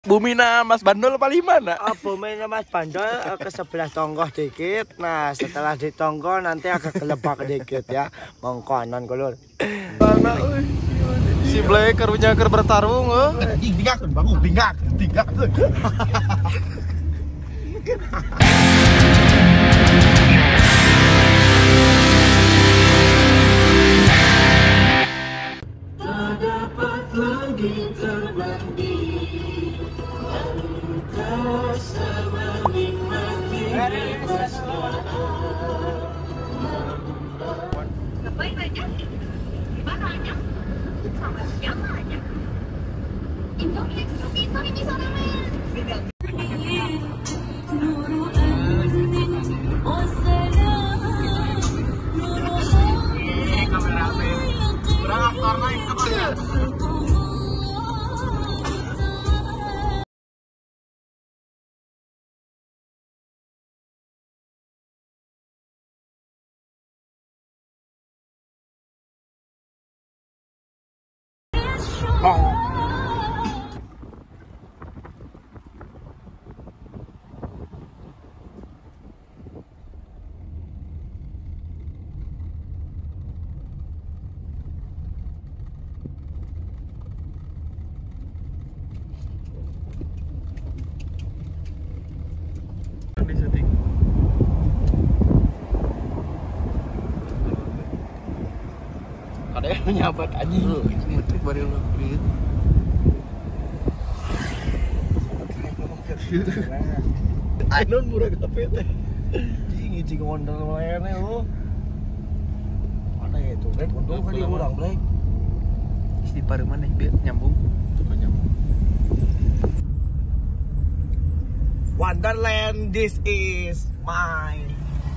Bumina Mas Bandol paling mana? Bumina Mas Bandol ke sebelah tonggoh dikit. Nah setelah di tonggoh nanti agak kelebak dikit ya. Mengkonon kolor. Si Blake karunya ker bertarung Tinggal bangun tinggal. Tak dapat lagi terbanding angkasa menikmati kemesraan. Ngapain aja? Gimana aja? Sama siapa aja? Indomie bisa ramen. di syuting. Ada yang menyambat anjing. Itu baru lebih. Anon murah kafe teh. Cing Wonderland lo. Mana ya itu? Kan untung kali urang, Blake. Di pareman nih nyambung. Wonderland, this is mine.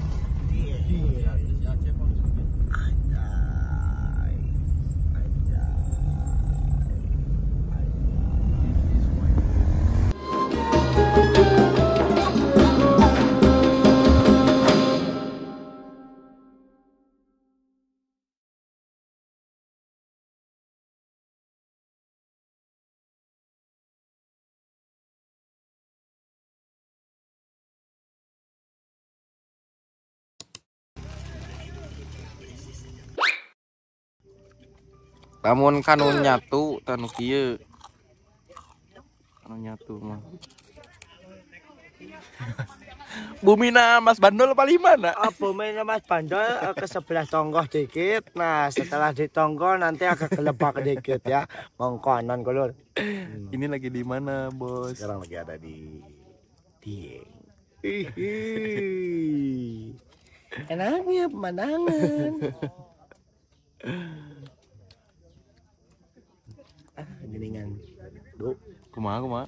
Lamun kanu nyatu tanu kieu. Kanu nyatu mah. Bumina Mas Bandol paling mana? Bumina Mas Bandol ke sebelah tonggoh dikit. Nah setelah di tonggoh nanti agak kelebak dikit ya. Mengkonon kolor. Ini lagi di mana, Bos? Sekarang lagi ada di Dieng. Enaknya pemandangan. Geningan. Duh, Kumaha?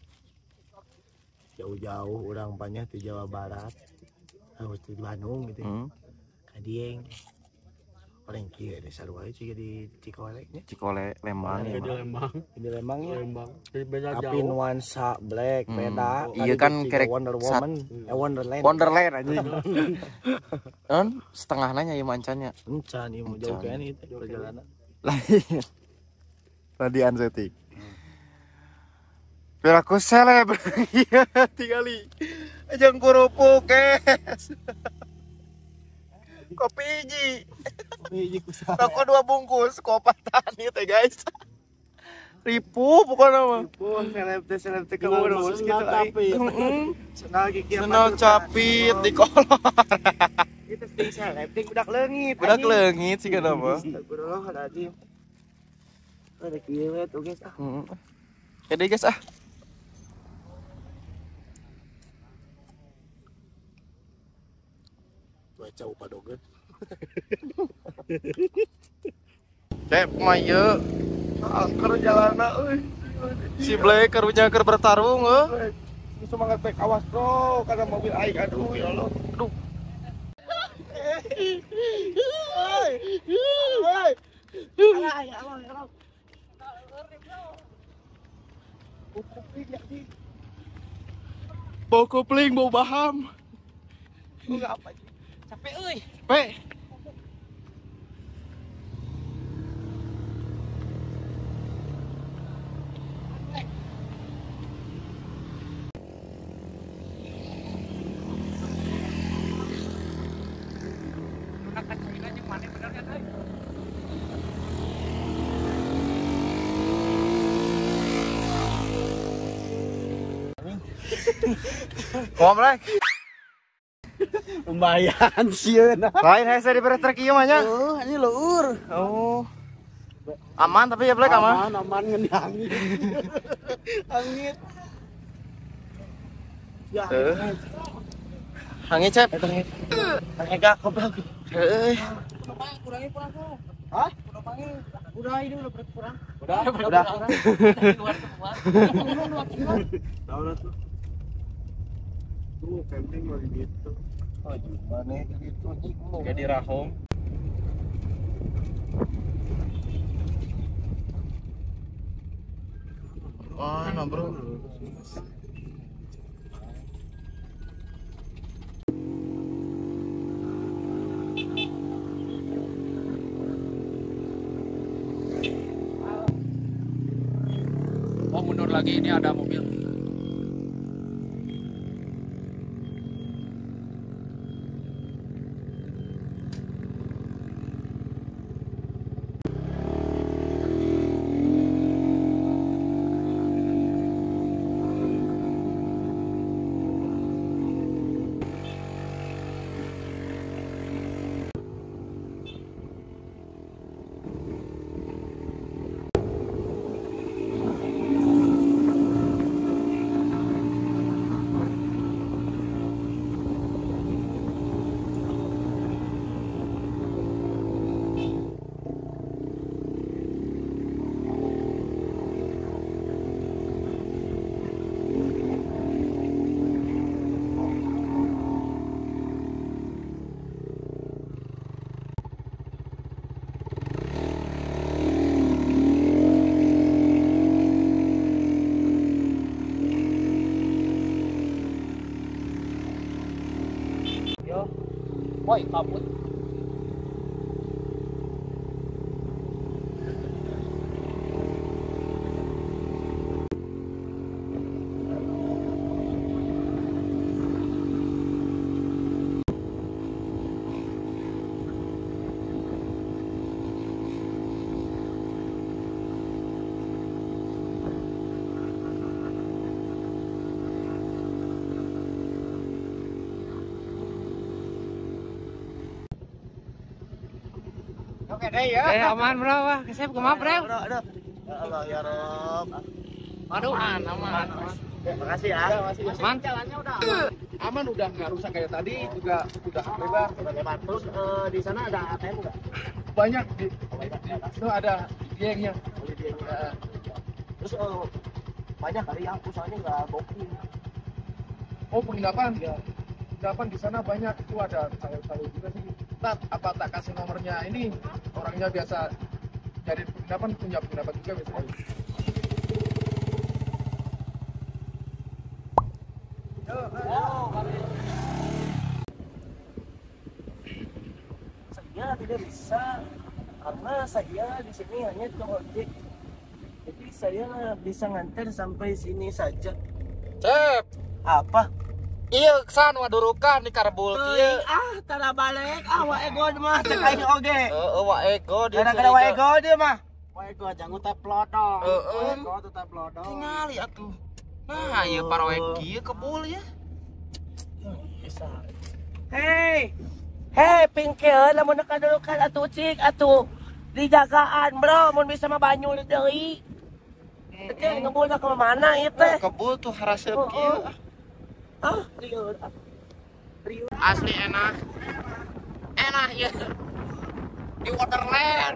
jauh-jauh orang banyak di Jawa Barat. Harus di Bandung gitu. Kadieng. Orang kieu ada sarua juga di Cikoleknya. Cikole Lembang. Di Lembang ya. Jadi beda Tapi jauh. nuansa Black beda. Iya kan kerek Wonder Woman, Wonderland. Wonderland aja. Kan setengah nanya ya mancannya. Encan ieu jauh kan itu perjalanan. Lain. Radian setik. Piraku seleb. Iya, tinggali. Ajang kerupuk, kes. Kopi hiji. Rokok 2 bungkus, kopatan ieu teh, guys. Ripu pokoknya mah. Seleb teh keurus gitu ai. Senal capit di kolor. Itu ting seleb ting budak leungit. Budak leungit sih kana mah. Astagfirullahaladzim. Ada kieu we tuh guys ah. Oke deh guys ah. Cuaca upadogeun. Cep maya. Angker jalana euy. Si Blake karunya ker bertarung Semangat baik awas bro karena mobil aing aduh ya Allah. Aduh. Bau kopling, bau baham. Enggak apa. Capek euy. Capek. Komplek. Lumayan sieun. Lain hese di beres trek ieu mah nya. Oh, ini leueur. Oh. Aman tapi ya Black aman. Aman ngeuni angin. Angin. Ya. Hangit cep. Enggak goblok. Heuh. Kurangi kurang. Hah? Udah ini udah berkurang. Udah. Keluar semua. Tahu lah tuh. Tuh camping lagi gitu. Oh, gimana gitu nih? Kayak di Rahong. Wah, nah bro. Oh, mundur lagi, ini ada mobil. Woi, kabut. Oke deh ya. Aman bro, wah, kesep kemana bro? Aduh. Ya Allah ya Rob. Aduh, aman. Makasih ya. Man. Jalannya udah Aman udah nggak rusak kayak tadi, juga udah lebar. udah lebar. Terus di sana ada ATM enggak? Banyak di itu ada gengnya. Terus banyak kali yang usahanya nggak booking. Oh, penginapan. Penginapan di sana banyak, itu ada sayur-sayur juga sih. Nah, apa tak kasih nomornya ini? Orangnya biasa dari penginapan, punya penginapan juga biasanya. Saya tidak bisa karena saya di sini hanya tukang ojek. Jadi saya bisa nganter sampai sini saja. Cep. Apa? Iya kesan wadurukan di karbul kieu. Tara balik. Wa ego mah cek aing oge. Heeh, wa ego dia. Gara-gara wa ego dia mah. Wa ego jangan teh plodong. Heeh. Ego tetap plodong. Tingali atuh. Nah, ieu paroek kieu kebul ya. Bisa. Hei, pingkeun lamun nakadurukan atuh cik atuh dijagaan bro, mun bisa mah banyu deui. Teh ngebulna ke mana ieu teh? Kebul tuh haraseup kieu. Rieur. Asli enak. Enak ya. Di Waterland.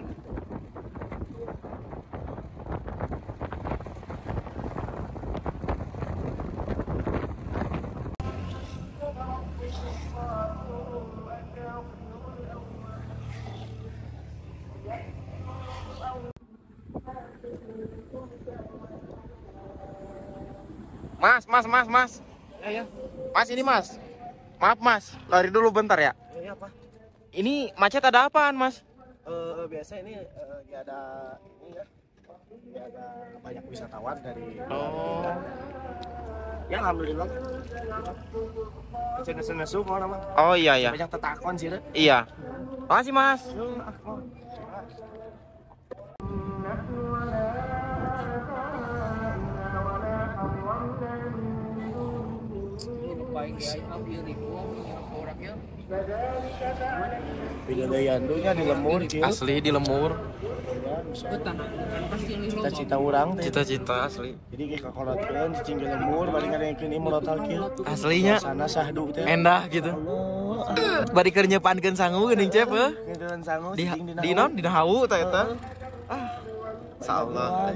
Mas. Ya. Mas ini mas. Maaf mas, lari dulu bentar ya. Ini apa? Ini macet ada apaan mas? Biasa ini ya ada ini ya. Ya ada banyak wisatawan dari Oh. Ya alhamdulillah. Nesu mau nama. Oh iya. Banyak tetakon sih. Iya. Makasih mas. baik ya, ambil ribu orangnya. Pegadayan dunya di lemur, Cil. Asli di lemur. Betul, pasti yang Cita-cita urang teh. Cita-cita asli. Jadi kayak kakolotkeun cicing di lemur, bari ngadengkeun ieu murotal kieu. Aslinya Sana sahdu teh. endah gitu. Bari keur nyeupankeun sangu geuning cep heuh. Ngeudeun sangu Di cicing di naon dina hawu tah eta. Insyaallah.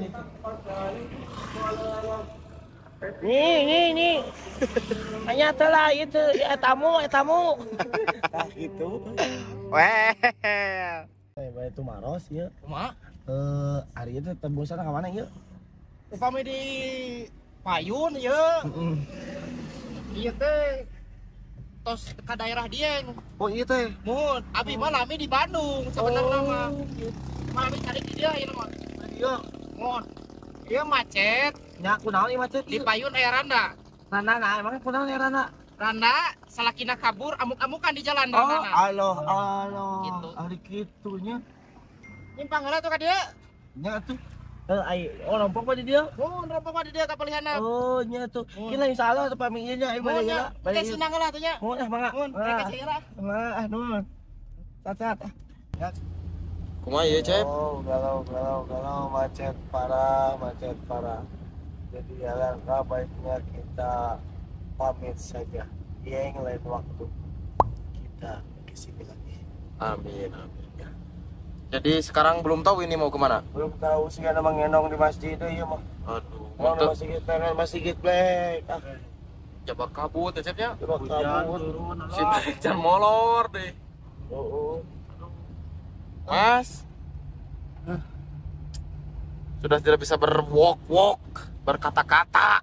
Nih. Hanya telah itu tamu. Tah itu. Weh. Bae itu maros ya. Kumaha? Ari itu tembusan ka mana ieu? Upami di Payun ya. Ieu teh tos ka daerah Dieng. Oh iya teh. Mun abi mah lami di Bandung sebenarnya mah. Lami cari di dia ieu mah. Iya. Mun ieu macet Nya kunaon ieu macet di Payun aya Randa. Rana emang kunaon ya Rana? Randa salakina kabur amuk-amukan di jalan Oh, Randa. aloh. Gitu. Ari kitunya. Nyimpang heula tuh ka dieu. Nya tuh. Rompok pa di dia. Mun rompok di dia kapalihanna. Oh, nya tuh. Kira insyaallah teu pami ieu nya ai balik heula. Teh sinang heula tuh nya. Mun mangga. Mun mereka heula. Nun. Cat. Kumaha ieu cep? Oh, galau macet parah. Jadi alangkah baiknya kita pamit saja. Yang lain waktu kita kesini lagi. Amin. Jadi sekarang belum tahu ini mau kemana? Belum tahu sih ada mengenong di masjid itu ya mah. Aduh, Mau di mantep. masjid black. Jabak kabut ya cepnya. Coba kabut. Si hujan molor deh. Oh. Mas. Sudah tidak bisa berwalk, berkata-kata.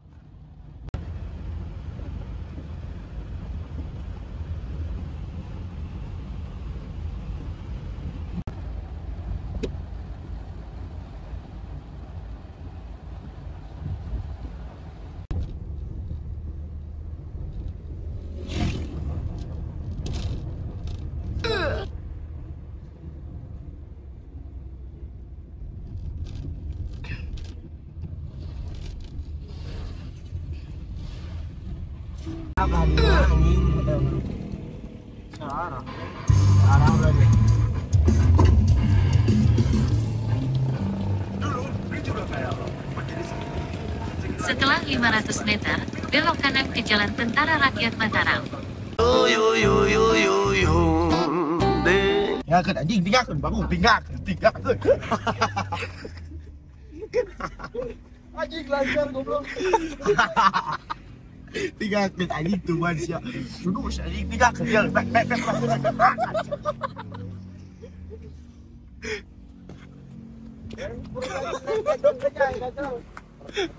Apa dia anjing? Sarah berarti. Setelah 500 meter, belok kanan ke Jalan Tentara Rakyat Mataram. Tinggalkan anjing, tinggalkan bangun, tinggalkan. Anjing lancar goblok. Tinggalkan anjing tuh manusia. Duduk anjing tinggalkan dia.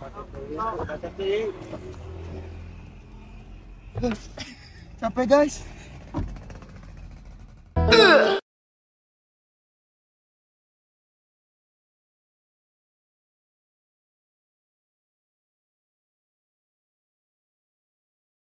Capek guys.